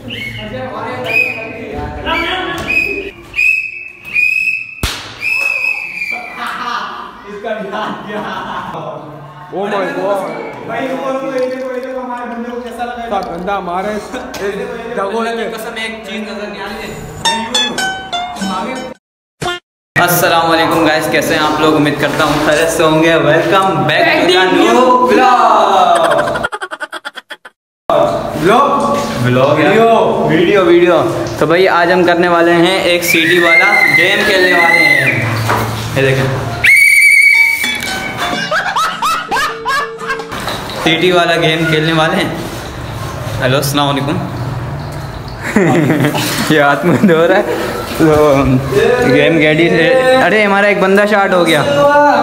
Oh my God भाई, हमारे बंदे को कैसा लगा? गंदा मारे कसम, एक चीज नजर नहीं आ रही। अस्सलाम वालेकुम गाइस, कैसे हैं आप लोग? उम्मीद करता हूँ खैरियत से होंगे। Welcome back to the new vlog video. तो भाई आज हम करने वाले हैं एक सीटी वाला गेम खेलने वाले हैं। ये देखें, सीटी वाला गेम खेलने वाले हैं। हेलो अस्सलाम वालेकुम। ये हाथ में धो रहा है तो गेम रेडी से। अरे हमारा एक बंदा शॉट हो गया।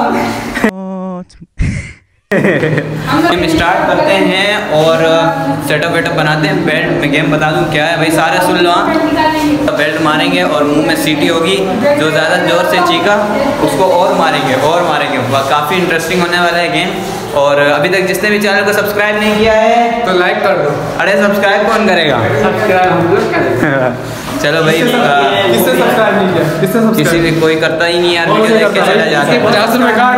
गेम स्टार्ट करते हैं और सेटअप वेटअप बनाते हैं। बेल्ट में गेम बता दूं क्या है भाई, सारे सुन लो। तो बेल्ट मारेंगे और मुंह में सीटी होगी, जो ज़्यादा जोर से चीखा उसको और मारेंगे। काफ़ी इंटरेस्टिंग होने वाला है गेम। और अभी तक जिसने भी चैनल को सब्सक्राइब नहीं किया है तो लाइक कर दो। अरे सब्सक्राइब कौन करेगा? चलो भाई, किससे सब्सक्राइब नहीं किया? किसी भी कोई करता ही नहीं यार, वीडियो देख के चला जाता है। 50 रुपए कार्ड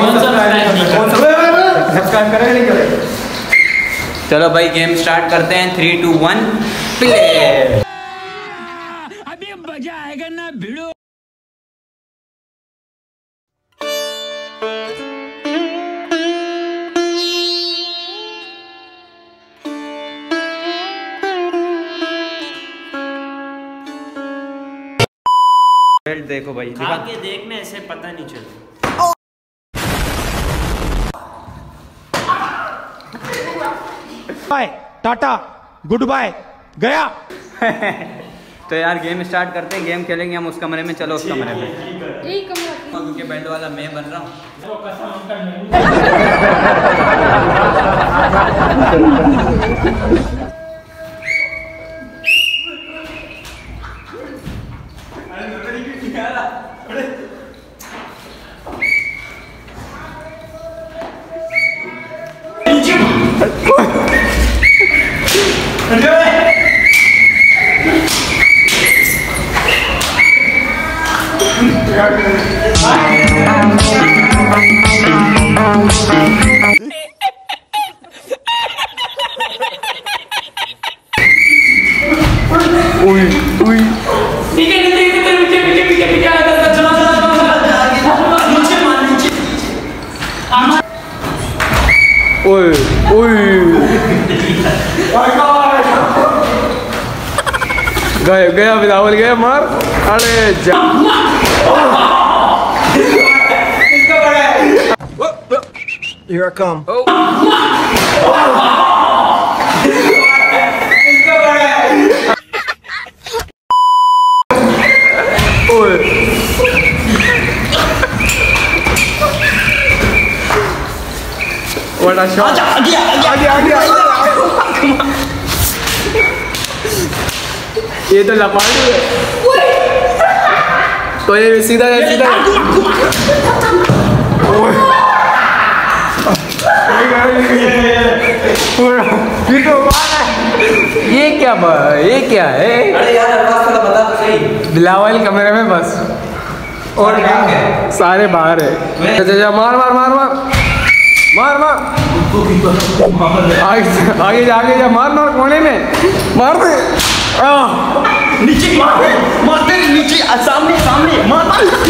सब्सक्राइब करेगा नहीं करेगा? चलो भाई गेम स्टार्ट करते हैं। 3, 2, 1 प्ले। अभी मजा आएगा ना भिड़ो। बेल्ट देखो भाई, आगे देखने से पता नहीं चलता। बाय टाटा गुड बाय गया। तो यार गेम स्टार्ट करते हैं। गेम खेलेंगे हम उस कमरे में। चलो उस कमरे में। क्योंकि बेल्ट वाला मैं बन रहा हूँ। गया बिलावल गया मार। अरे जा Here I come. What a shot. आगे ये तो लपाड़ी है। तो ये सीधा है। ये क्या है? अरे यार थोड़ा बता तो सही। बिलावल कमरे में बस और सारे बाहर है। मार आगे जा मार कोने में मार दे। नीचे मारते नीचे सामने मार।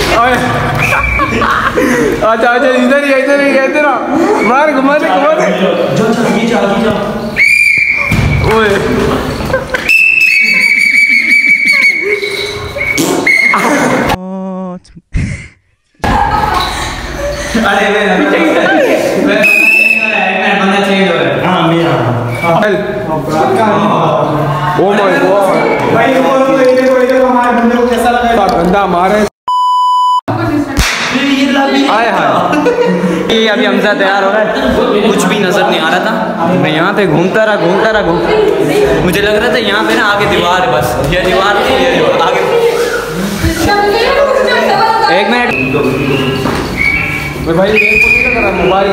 अच्छा इधर ही कहते ना मार घुमा दे। ओए अरे बंदा चेंज हो रहा है। हाँ मेरा। ओ माय गॉड भाई, हमारे बंदे को कैसा लगा? गंदा मारे। हाय ये अभी हमजा तैयार हो रहा है। कुछ भी नजर नहीं आ रहा था। मैं यहाँ पे घूमता रहा। मुझे लग रहा था यहाँ पे ना आगे दीवार है, बस ये दीवार थी, ये आगे। एक मिनट भाई मोबाइल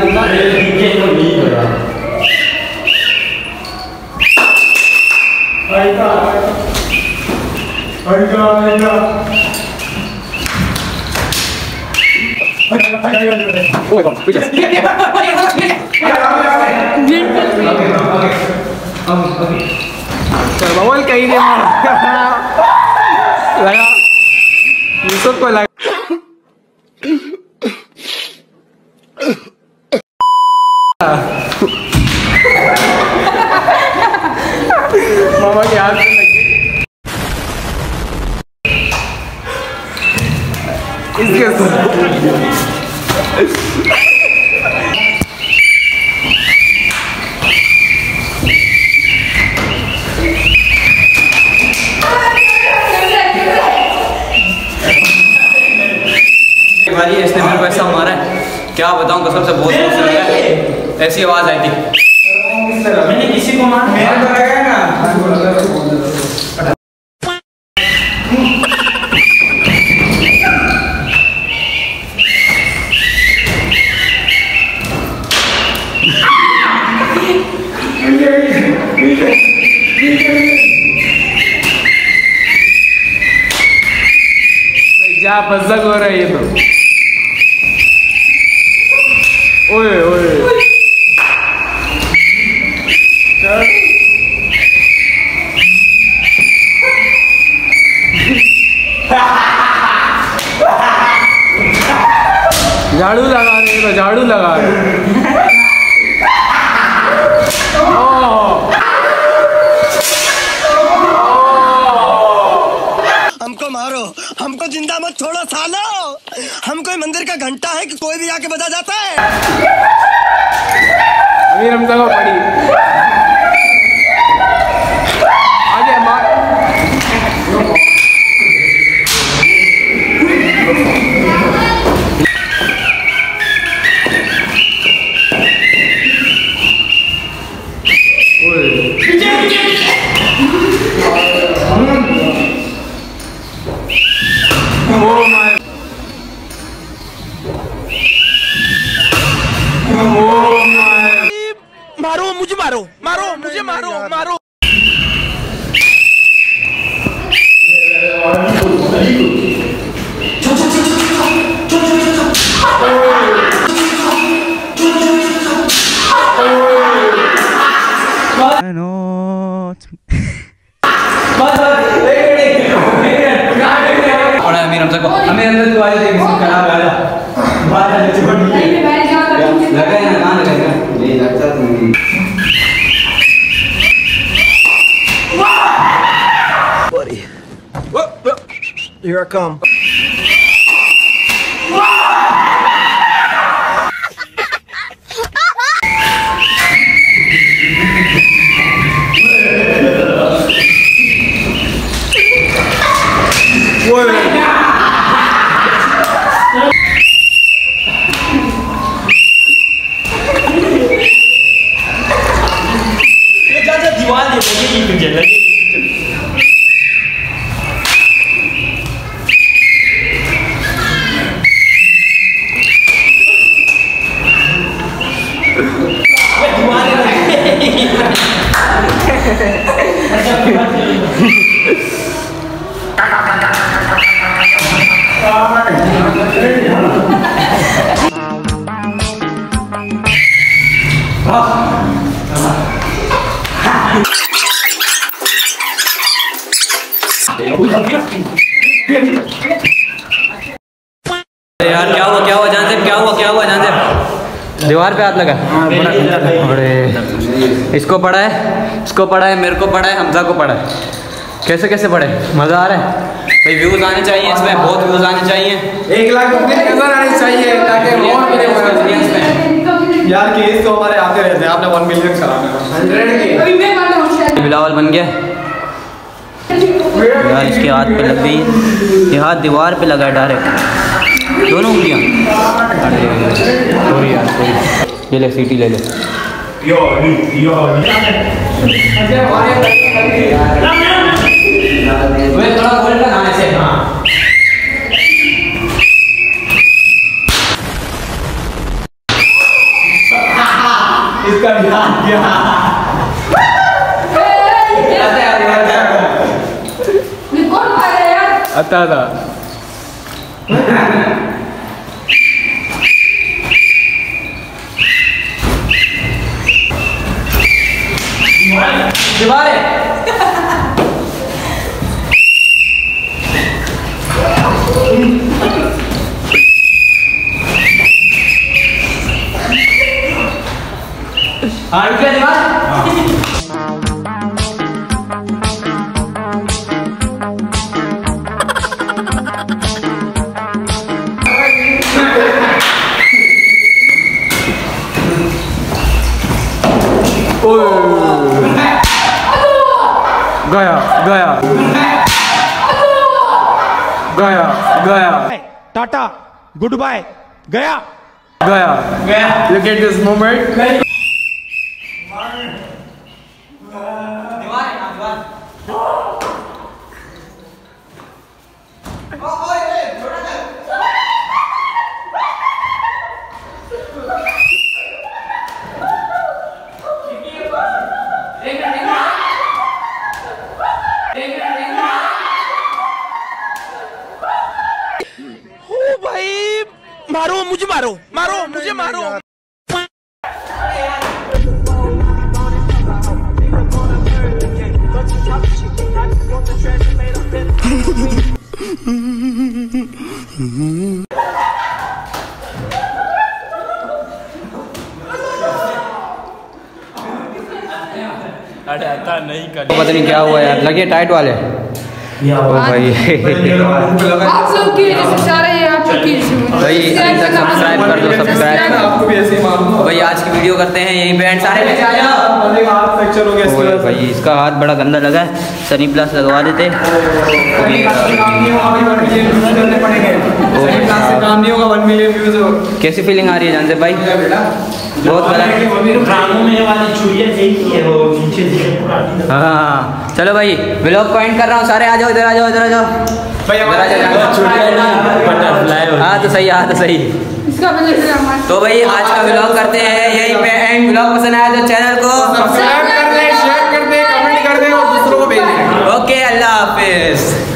बबल कहीं नहीं लगा यूसुफ को लगा मामा के हाथ में लगी इसके भाई इसने मेरे को ऐसा मारा है, क्या बताऊं, कसम से बहुत जोर से लगा है। ऐसी आवाज आई थी। मैंने किसी को मारा जा बज़क हो रहा है ये तो। ओए ओए झाड़ू लगा रहे तो झाड़ू लगा रहे। हमको मारो, हमको जिंदा मत छोड़ो सालो। हम कोई मंदिर का घंटा है कि कोई भी आके बजा जाता है। अमीर हमजा को पड़ी आगे मार। मारो मुझे, मारो मारो मुझे, मारो मारो। अमीर हमजा को, अमीर हमजा तू आ जा, देख खराब आ जा बाहर आ जा, छोड़ लगा है ना, कहां लगा है नहीं लगता तुम। Here I come. दीवार दे लगी तुझे लगी। यार क्या हुआ, क्या हुआ जान से, क्या हुआ, क्या हुआ जान से? दीवार पे हाथ लगा। अरे इसको पड़ा है, इसको पड़ा है, मेरे को पड़ा है, हमजा को पड़ा है। कैसे कैसे पड़े, मज़ा आ रहा है भाई। व्यूज़ आने चाहिए इसमें, बहुत व्यूज़ आने चाहिए। 1 लाख नजर आने चाहिए ताकि और मिले इसमें। यार केस तो हमारे आते रहते हैं, आपने 1 मिलियन कराना है 100 के। बिलावल बन गया यार, इसके हाथ पे लग गई, ये हाथ दीवार पे लगा डायरेक्ट, दोनों उंगलियां। अरे सॉरी यार, सॉरी। ये ले सीटी ले ले। थोड़ा बोल का नाम ऐसे। हाँ इसका ध्यान क्या कौन मारे आता था गया गया गया गया टाटा गुड बाय गया गया गया you get this moment मारो मुझे मारो मारो मुझे मारो अरे आता नहीं कर पता नहीं क्या हुआ यार, लगे टाइट वाले। ओ भाई आप लोग की वजह से सारा ये आप लोग की वजह से भाई अभी तक सब्सक्राइब कर दो, सब्सक्राइब। आपको भी ऐसे ही मालूम भाई आज की वीडियो करते हैं यहीं पे एंड। सारे लेके आ जाओ। हाथ फ्रैक्चर हो गया इसकी वजह से। भाई इसका हाथ बड़ा गंदा लगा है, सनी प्लस लगवा देते। कैसी फीलिंग आ रही है जानते भाई? बहुत गलत। ड्रामों में वाली चूड़ियां देखी है वो नीचे से। हाँ चलो भाई व्लॉग को एंड कर रहा हूँ। सारे आ जाओ, इधर आ जाओ, इधर आ जाओ। हाँ तो सही, हाँ तो सही। तो भाई आज का व्लॉग करते हैं यहीं पे एंड। व्लॉग पसंद आया तो चैनल को सब्सक्राइब कर दे, शेयर कर दे, कमेंट कर दे और दूसरों को भेज दे। ओके, अल्लाह हाफिज।